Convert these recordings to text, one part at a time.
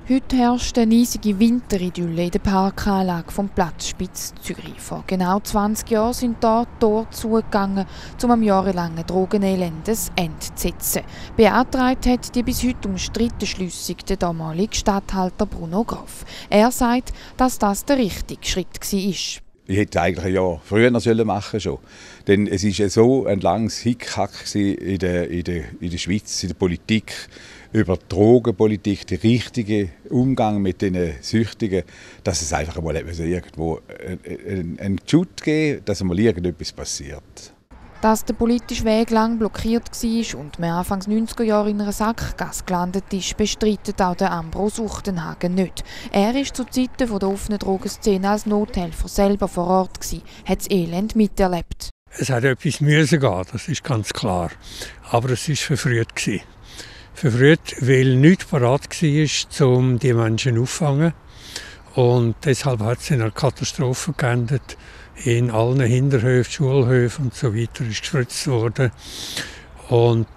Heute herrscht eine eisige Winteridylle in der Parkanlage vom Platzspitz Zürich. Vor genau 20 Jahren sind hier die Tore zugegangen, um am jahrelangen Drogenelend ein Ende zu setzen. Beantragt hat die bis heute umstrittene Schliessung der damalige Statthalter Bruno Graf. Er sagt, dass das der richtige Schritt war. Ich hätte eigentlich ein Jahr früher machen sollen. Denn es war ja so ein langes Hickhack in der Schweiz, in der Politik, über die Drogenpolitik, den richtigen Umgang mit den Süchtigen, dass es einfach mal irgendwo einen Schutz geben, dass mal irgendetwas passiert. Dass der politische Weg lang blockiert war und man Anfangs 90er Jahre in einer Sackgasse gelandet ist, bestreitet auch der Ambros Uchtenhagen nicht. Er war zu Zeiten der offenen Drogenszene als Nothelfer selber vor Ort, hat das Elend miterlebt. Es hat etwas müssen gehen, das ist ganz klar. Aber es war verfrüht. Verfrüht, weil nichts parat war, um die Menschen aufzufangen. Und deshalb hat es in einer Katastrophe geendet. In allen Hinterhöfen, Schulhöfen und so weiter ist gespritzt worden. Und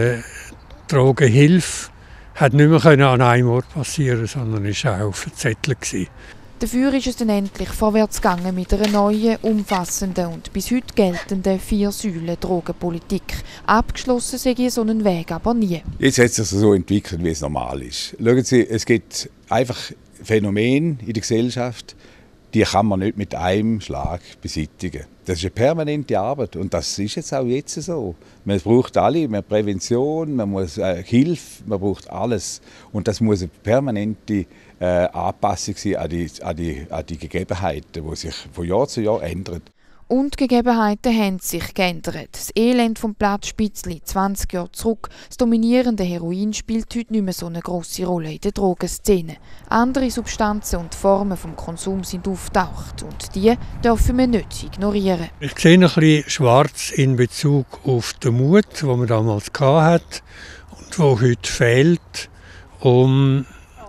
Drogenhilfe hat nicht mehr an einem Ort passieren, sondern war auch verzettelt. Dafür ist es dann endlich vorwärts gegangen mit einer neuen, umfassenden und bis heute geltenden 4-Säulen-Drogenpolitik. Abgeschlossen sei so einen Weg aber nie. Jetzt hat es sich so entwickelt, wie es normal ist. Schauen Sie, es gibt einfach Phänomene in der Gesellschaft, die kann man nicht mit einem Schlag beseitigen. Das ist eine permanente Arbeit und das ist jetzt auch jetzt so. Man braucht alle, man Prävention, man muss Hilfe, man braucht alles. Und das muss eine permanente Anpassung sein an die Gegebenheiten, die sich von Jahr zu Jahr ändern. Und die Gegebenheiten haben sich geändert. Das Elend vom Platzspitz liegt 20 Jahre zurück. Das dominierende Heroin spielt heute nicht mehr so eine grosse Rolle in der Drogenszene. Andere Substanzen und Formen des Konsums sind auftaucht und die dürfen wir nicht ignorieren. Ich sehe ein bisschen schwarz in Bezug auf den Mut, den man damals hatte und der heute fehlt, um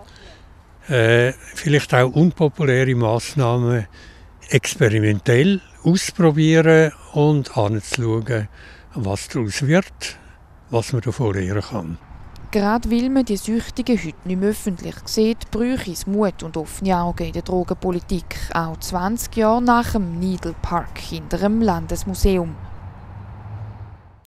vielleicht auch unpopuläre Massnahmen experimentell ausprobieren und anzuschauen, was daraus wird, was man davon lernen kann. Gerade weil man die Süchtigen heute nicht mehr öffentlich sieht, bräuchte es Mut und offene Augen in der Drogenpolitik, auch 20 Jahre nach dem Needle Park hinter dem Landesmuseum.